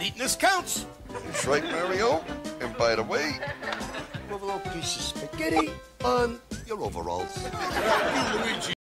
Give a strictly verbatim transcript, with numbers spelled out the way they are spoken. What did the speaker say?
neatness counts. That's right, Mario. And by the way, you have a little piece of spaghetti on your overalls. You, Luigi.